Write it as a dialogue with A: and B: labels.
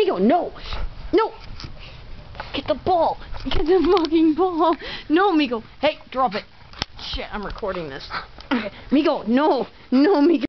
A: Meko, no! No! Get the ball! Get the fucking ball! No, Meko! Hey, drop it! Shit, I'm recording this. Okay. Meko, no! No, Meko!